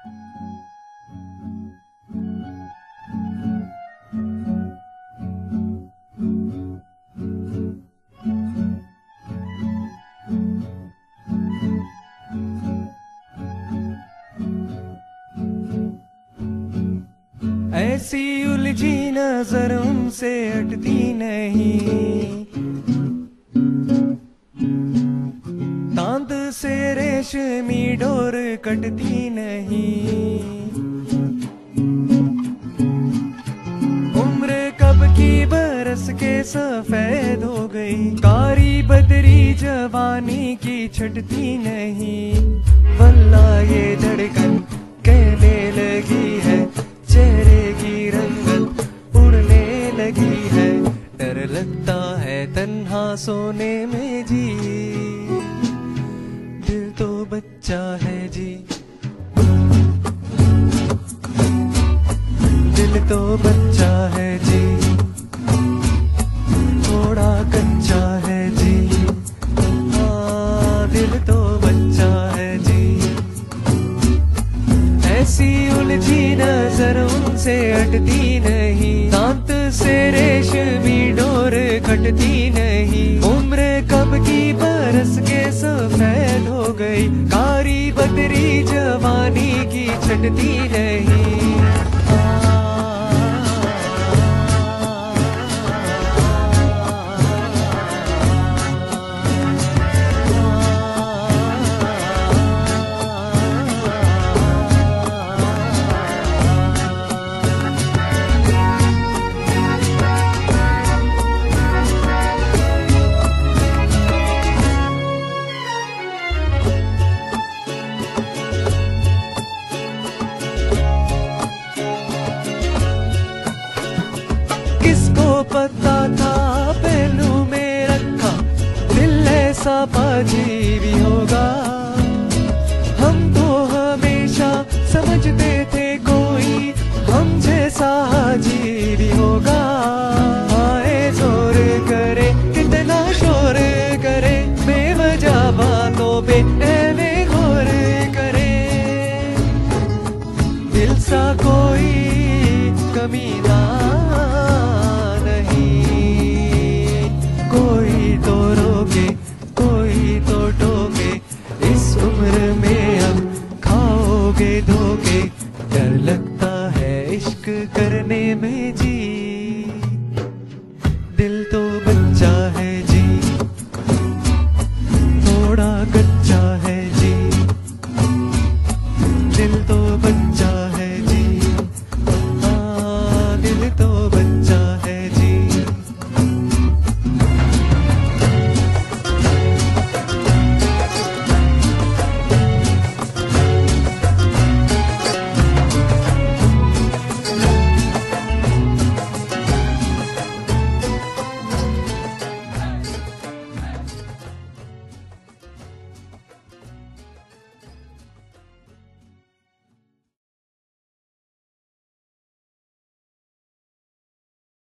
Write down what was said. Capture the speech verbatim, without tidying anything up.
ऐसी उलझी नजर उनसे हटती नहीं, तांत से रेशमी डोर कटती नहीं। उम्र कब की बरस के सफेद हो गई, कारी बदरी जवानी की छटती नहीं। वल्ला ये धड़कन कहने लगी है, चेहरे की रंगत उड़ने लगी है। डर लगता है तन्हा सोने में जी, दिल तो बच्चा है जी, दिल तो बच्चा है जी, थोड़ा कच्चा है जी। हाँ दिल तो बच्चा है जी। ऐसी उलझी नजर उनसे हटती नहीं, दांत से रेशमी डोर कटती नहीं। उम्र कब की बरस के सफेद हो गई, कारी बदरी जवानी की छटती नहीं। किसको पता था पहलू में रखा दिल ऐसा बाजी भी होगा। हम तो हमेशा समझते थे कोई हम जैसा हाजी भी होगा। आए जोर करे कितना शोर करे, बेवजह बातों पे ऐवे गौर करे। दिल सा कोई कमीना धोखे। डर लगता है इश्क करने में जी, दिल तो